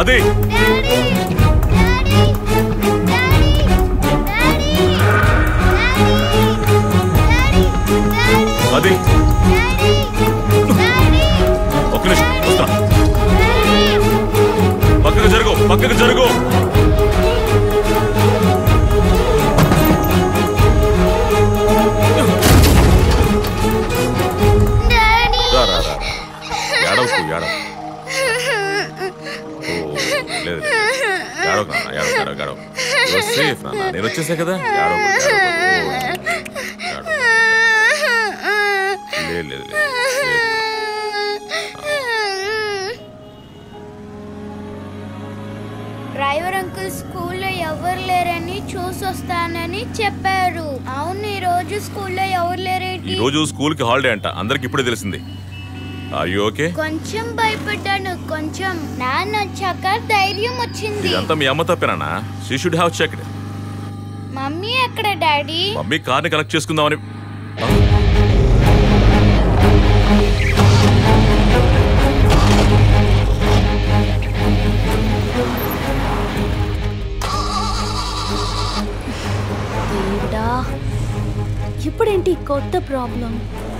అది అది ఒక్క నిమిషం వస్తా. పక్కకు జరుగు, పక్కకు జరుగు. ఏడవకు ఏడవ లేదు ఏడవకు నాన్న, ఏడవ ఏడవ సేఫ్ నాన్న, నేను వచ్చేసా కదా. లేదు లేదు డ్రైవర్ అంకుల్ స్కూల్లో ఎవరు లేరని చూసొస్తానని చెప్పారు. అవును, ఈ రోజు స్కూల్లో ఎవరు లేరేంటి? ఈ రోజు స్కూల్ కి హాలిడే అంట, అందరికి ఇప్పుడే తెలిసింది. Are you okay? కొంచెం భయపడ్డాను, కొంచెం. నాన్న వచ్చాక ధైర్యం వచ్చింది. ఇదంతా మీ అమ్మ తప్పేనా? She should have checked. Mummy ఎక్కడ డాడీ? మమ్మీ కార్ని కలెక్ట్ చేసుకుందామని. ఇప్పుడేంటి కొత్త problem?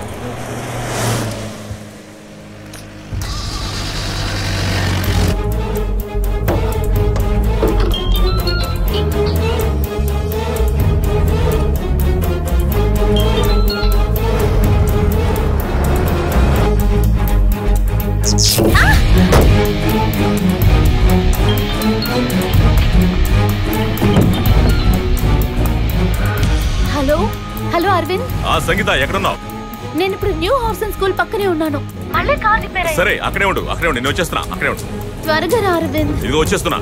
Hello hello Aravind. Sangeetha ఎక్కడున్నావు? నేను ఇప్పుడు న్యూ హౌసింగ్ స్కూల్ పక్కనే ఉన్నాను. మళ్ళీ కార్ రిపేర్ అయ్యింది. సరే అక్కడే ఉండు, అక్కడే ఉండు, నేను వచ్చేస్తున్నా. అక్కడే ఉండు, త్వరగా రా అరవింద్. ఇదిగో వచ్చేస్తున్నా.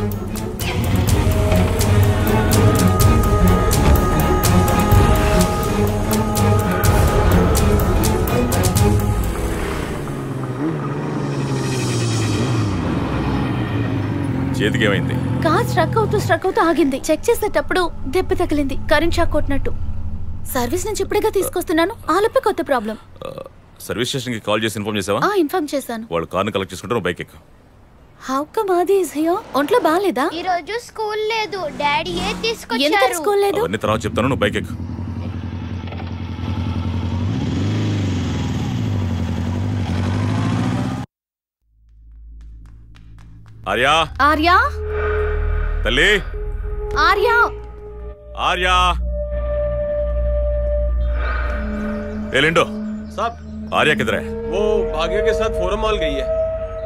చేతికి ఏమైంది? కార్ స్ట్రక్ అవుతూ ఆగింది. చెక్ చేసేటప్పుడు దెబ్బ తగిలింది, కరెంట్ షాక్ కొట్టినట్టు. సర్వీస్ నుంచి ఇప్పుడేగా తీసుకొస్తున్నాను. ఆలోపే కొత్త ప్రాబ్లం. సర్వీస్ స్టేషన్ కి కాల్ చేసి ఇన్ఫార్మ్ చేసావా? ఇన్ఫార్మ్ చేశాను. వాళ్ళు కార్ని కలెక్ట్ చేసుకుంటారు, బైక్ ఎక్కు. How come Aadi is here? ఒంట్లో బాలేదా? ఈ రోజు స్కూల్ లేదు, డాడీ తీసుకొచ్చారు. ఎందుకు స్కూల్ లేదు? అవన్నీ తర్వాత చెప్తాను, నువ్వు బైక్ ఎక్కు. ఆర్యా, ఆర్యా, తల్లి, ఆర్యా, आर्या। ए लिंडो साहब, आर्या किधर है? वो भाग्य के साथ फोरम मॉल गई है।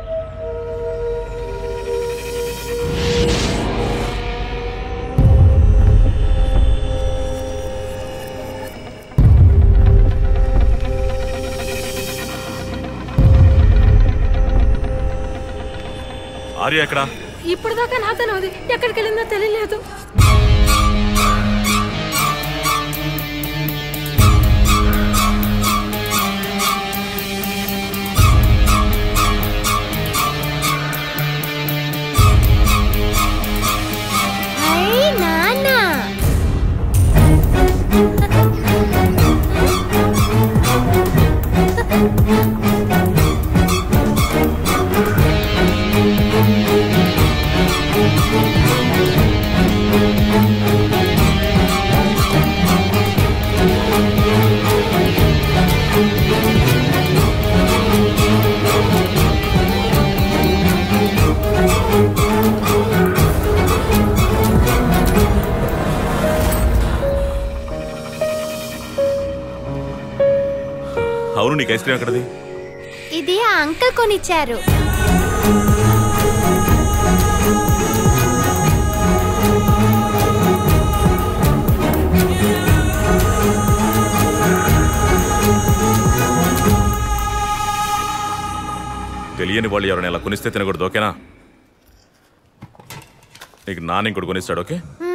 ఆర్య ఎక్కడ? ఇప్పుడు దాకా నాతోనే ఉంది, ఎక్కడికి వెళ్ళిందో తెలియలేదు. అవును, నీకు ఐస్ క్రీమ్ ఎక్కడది? ఇది ఆ అంకుల్ కొనిచ్చారు. తెలియని వాళ్ళు ఎవరైనా ఇలా కొనిస్తే తినకూడదు, ఓకేనా? నీకు నాన్న ఇంకోటి కొనిస్తాడు, ఓకే?